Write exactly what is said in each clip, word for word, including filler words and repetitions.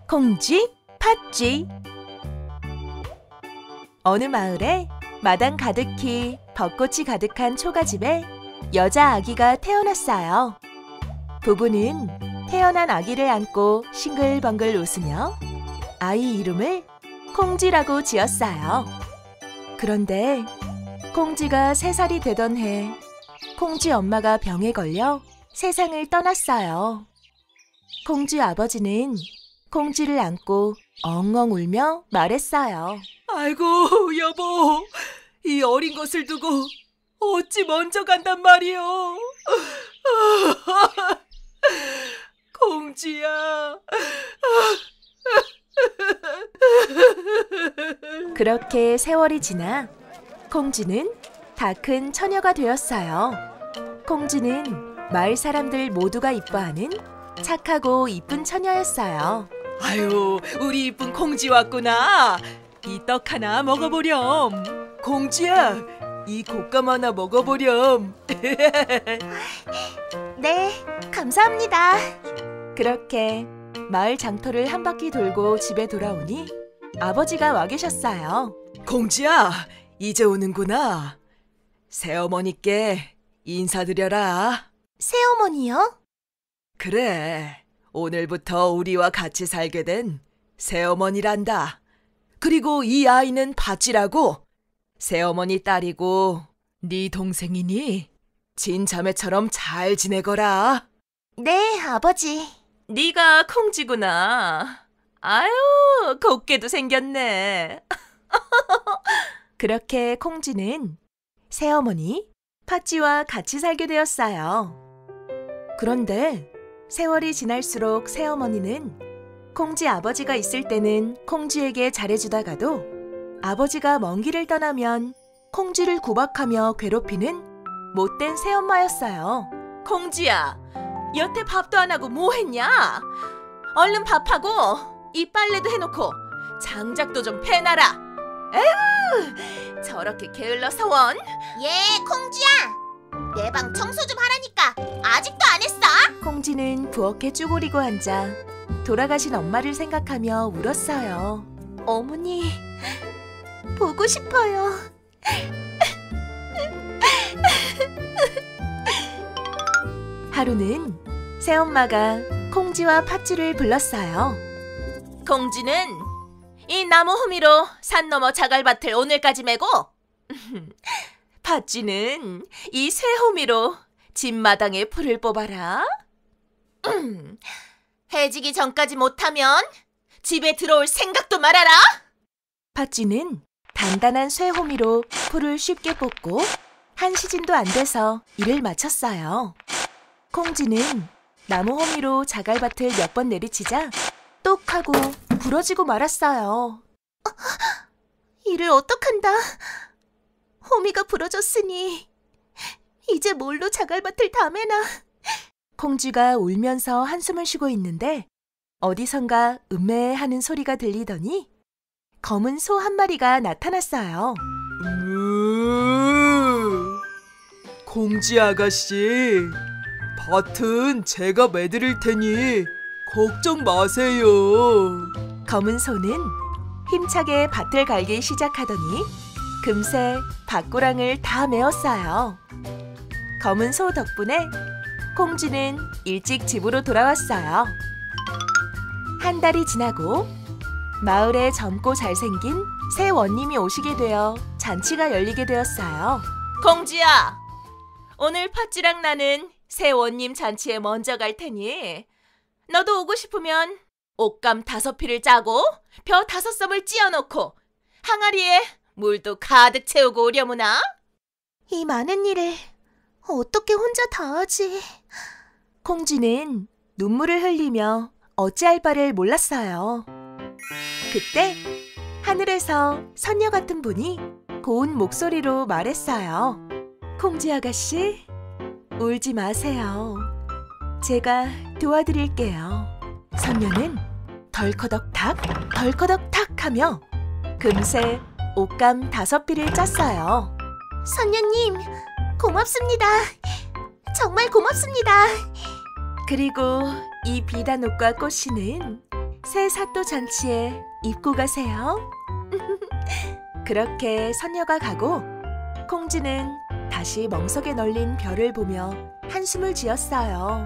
콩쥐, 팥쥐. 어느 마을에 마당 가득히 벚꽃이 가득한 초가집에 여자 아기가 태어났어요. 부부는 태어난 아기를 안고 싱글벙글 웃으며 아이 이름을 콩쥐라고 지었어요. 그런데 콩쥐가 세 살이 되던 해 콩쥐 엄마가 병에 걸려 세상을 떠났어요. 콩쥐 아버지는 콩쥐를 안고 엉엉 울며 말했어요. 아이고 여보, 이 어린 것을 두고 어찌 먼저 간단 말이오. 콩쥐야. 그렇게 세월이 지나 콩쥐는 다 큰 처녀가 되었어요. 콩쥐는 마을 사람들 모두가 이뻐하는 착하고 이쁜 처녀였어요. 아유, 우리 이쁜 콩쥐 왔구나. 이 떡 하나 먹어보렴. 콩쥐야, 이 곶감 하나 먹어보렴. 네, 감사합니다. 그렇게 마을 장터를 한 바퀴 돌고 집에 돌아오니 아버지가 와 계셨어요. 콩쥐야, 이제 오는구나. 새어머니께 인사드려라. 새어머니요? 그래, 오늘부터 우리와 같이 살게 된 새어머니란다. 그리고 이 아이는 팥쥐라고 새어머니 딸이고 네 동생이니 친자매처럼 잘 지내거라. 네, 아버지. 네가 콩쥐구나. 아유, 곱게도 생겼네. 그렇게 콩쥐는 새어머니 팥쥐와 같이 살게 되었어요. 그런데 세월이 지날수록 새어머니는 콩쥐 아버지가 있을 때는 콩쥐에게 잘해주다가도 아버지가 먼 길을 떠나면 콩쥐를 구박하며 괴롭히는 못된 새엄마였어요. 콩쥐야, 여태 밥도 안 하고 뭐 했냐? 얼른 밥하고 이 빨래도 해놓고 장작도 좀 패놔라. 에휴, 저렇게 게을러서 원. 예, 콩쥐야. 내 방 청소 좀 하라니까 아직도 안 했어? 콩쥐는 부엌에 쭈그리고 앉아 돌아가신 엄마를 생각하며 울었어요. 어머니, 보고 싶어요. 하루는 새엄마가 콩쥐와 팥쥐를 불렀어요. 콩쥐는 이 나무 호미로 산 너머 자갈밭을 오늘까지 메고 팥쥐는 이 쇠 호미로 집마당에 풀을 뽑아라. 해지기 전까지 못하면 집에 들어올 생각도 말아라. 팥쥐는 단단한 쇠 호미로 풀을 쉽게 뽑고 한 시즌도 안 돼서 일을 마쳤어요. 콩쥐는 나무 호미로 자갈밭을 몇 번 내리치자 똑 하고 부러지고 말았어요. 어, 일을 어떡한다. 호미가 부러졌으니 이제 뭘로 자갈밭을 다 매나. 콩쥐가 울면서 한숨을 쉬고 있는데 어디선가 음메하는 소리가 들리더니 검은 소 한 마리가 나타났어요. 음, 콩쥐 아가씨, 밭은 제가 매드릴 테니 걱정 마세요. 검은 소는 힘차게 밭을 갈기 시작하더니 금세 밭고랑을 다 메웠어요. 검은 소 덕분에 콩쥐는 일찍 집으로 돌아왔어요. 한 달이 지나고 마을에 젊고 잘생긴 새 원님이 오시게 되어 잔치가 열리게 되었어요. 콩쥐야, 오늘 팥쥐랑 나는 새 원님 잔치에 먼저 갈 테니 너도 오고 싶으면 옷감 다섯 피를 짜고 벼 다섯 섬을 찧어놓고 항아리에 물도 가득 채우고 오려무나. 이 많은 일을 어떻게 혼자 다 하지? 콩쥐는 눈물을 흘리며 어찌할 바를 몰랐어요. 그때 하늘에서 선녀 같은 분이 고운 목소리로 말했어요. 콩쥐 아가씨, 울지 마세요. 제가 도와드릴게요. 선녀는 덜커덕탁 덜커덕탁 하며 금세 옷감 다섯 피를 짰어요. 선녀님, 고맙습니다. 정말 고맙습니다. 그리고 이 비단옷과 꽃씨는 새 사또 잔치에 입고 가세요. 그렇게 선녀가 가고 콩쥐는 다시 멍석에 널린 별을 보며 한숨을 지었어요.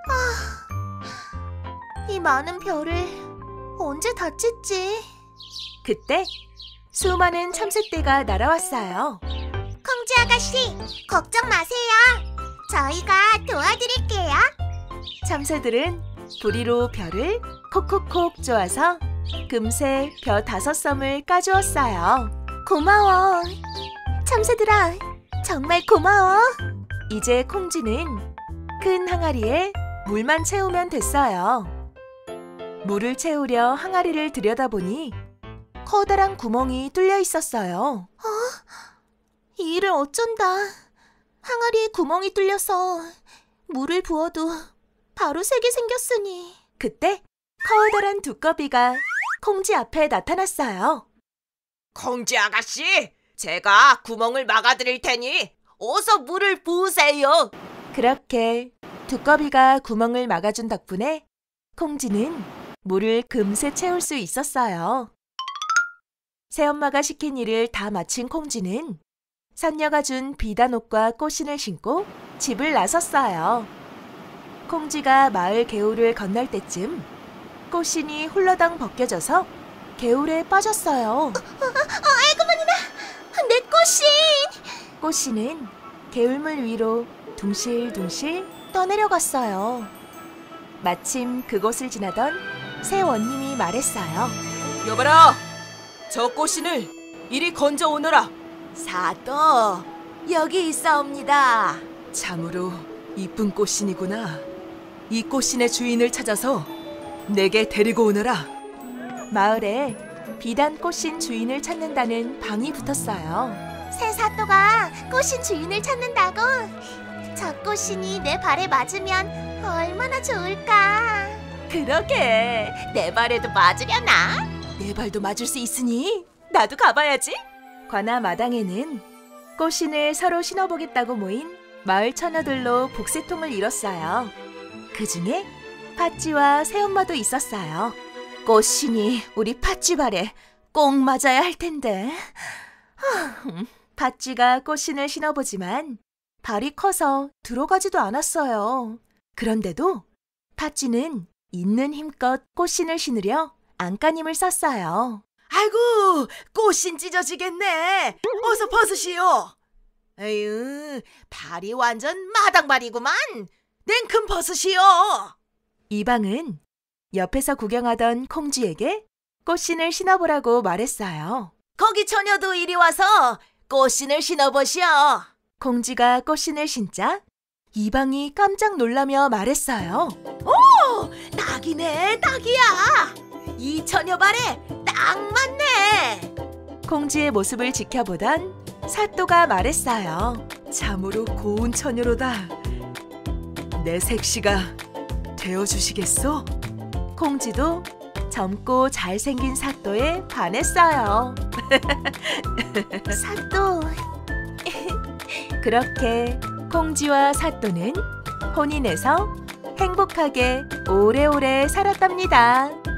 이 많은 별을 언제 다 찢지? 그때 수많은 참새떼가 날아왔어요. 콩쥐 아가씨, 걱정 마세요. 저희가 도와드릴게요. 참새들은 부리로 별을 콕콕콕 쪼아서 금세 벼 다섯 섬을 까주었어요. 고마워. 참새들아, 정말 고마워. 이제 콩쥐는 큰 항아리에 물만 채우면 됐어요. 물을 채우려 항아리를 들여다보니 커다란 구멍이 뚫려 있었어요. 이 일을 어쩐다. 항아리에 구멍이 뚫려서 물을 부어도 바로 새게 생겼으니. 그때 커다란 두꺼비가 콩쥐 앞에 나타났어요. 콩쥐 아가씨, 제가 구멍을 막아드릴 테니 어서 물을 부으세요. 그렇게 두꺼비가 구멍을 막아준 덕분에 콩쥐는 물을 금세 채울 수 있었어요. 새엄마가 시킨 일을 다 마친 콩쥐는 선녀가 준 비단옷과 꽃신을 신고 집을 나섰어요. 콩쥐가 마을 개울을 건널 때쯤 꽃신이 훌러덩 벗겨져서 개울에 빠졌어요. 아이고 마누라, 내 꽃신! 꽃신은 개울물 위로 둥실둥실 떠내려갔어요. 마침 그곳을 지나던 새 원님이 말했어요. 여봐라, 저 꽃신을 이리 건져 오너라. 사또, 여기 있사옵니다. 참으로 이쁜 꽃신이구나. 이 꽃신의 주인을 찾아서 내게 데리고 오너라. 마을에 비단 꽃신 주인을 찾는다는 방이 붙었어요. 새 사또가 꽃신 주인을 찾는다고? 저 꽃신이 내 발에 맞으면 얼마나 좋을까? 그러게, 내 발에도 맞으려나? 내 발도 맞을 수 있으니 나도 가봐야지. 관아 마당에는 꽃신을 서로 신어보겠다고 모인 마을 처녀들로 복세통을 이뤘어요. 그 중에 팥쥐와 새엄마도 있었어요. 꽃신이 우리 팥쥐 발에 꼭 맞아야 할 텐데. 팥쥐가 꽃신을 신어보지만 발이 커서 들어가지도 않았어요. 그런데도 팥쥐는 있는 힘껏 꽃신을 신으려 안간힘을 썼어요. 아이고, 꽃신 찢어지겠네. 어서 벗으시오. 에휴, 발이 완전 마당발이구만. 냉큼 벗으시오. 이방은 옆에서 구경하던 콩쥐에게 꽃신을 신어보라고 말했어요. 거기 처녀도 이리 와서 꽃신을 신어보시오. 콩쥐가 꽃신을 신자 이방이 깜짝 놀라며 말했어요. 오! 딱이네, 딱이야. 이 처녀 발에 딱 맞네. 콩쥐의 모습을 지켜보던 사또가 말했어요. 참으로 고운 처녀로다. 내 색시가 되어주시겠소? 콩쥐도 젊고 잘생긴 사또에 반했어요. 사또. 그렇게 콩쥐와 사또는 혼인해서 행복하게 오래오래 살았답니다.